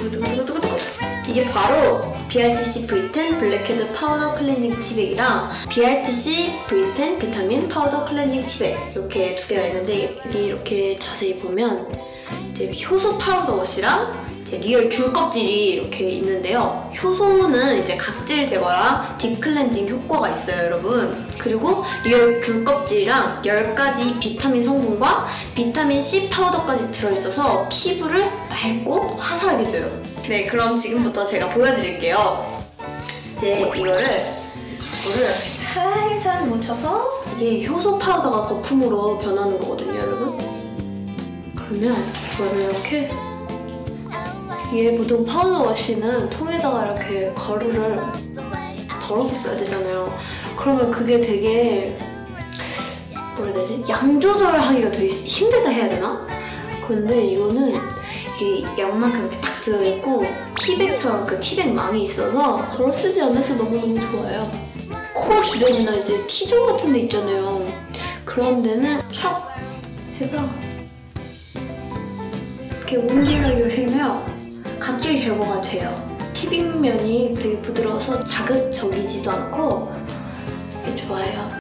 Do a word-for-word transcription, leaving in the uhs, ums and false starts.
두구두구두구두구두구. 이게 바로 비알티씨 브이 텐 블랙헤드 파우더 클렌징 티백이랑 비알티씨 브이 텐 비타민 파우더 클렌징 티백 이렇게 두 개가 있는데, 여기 이렇게 자세히 보면 이제 효소 파우더 워시랑 이제 리얼 귤 껍질이 이렇게 있는데요. 효소는 이제 각질 제거랑 딥 클렌징 효과가 있어요, 여러분. 그리고 리얼 귤 껍질이랑 열 가지 비타민 성분과 비타민 C 파우더까지 들어있어서 피부를 맑고 화사하게 해줘요. 네, 그럼 지금부터 제가 보여드릴게요. 이제 이거를 이거를 살짝 묻혀서, 이게 효소 파우더가 거품으로 변하는 거거든요, 여러분. 그러면 이거를 이렇게, 이게 보통 파우더 워시는 통에다가 이렇게 가루를 덜어서 써야 되잖아요. 그러면 그게 되게 뭐라 해야 되지? 양 조절을 하기가 되게 힘들다 해야 되나? 그런데 이거는 이게 양만큼 이렇게 딱 들어있고 티백처럼 그 티백망이 있어서 덜어 쓰지 않아서 너무너무 좋아요. 코 주변이나 이제 T존 같은 데 있잖아요. 그런 데는 촥 해서 이렇게 온질을 열리면 각질 제거가 돼요. 티백면이 되게 부드러워서 자극적이지도 않고 되게 좋아요.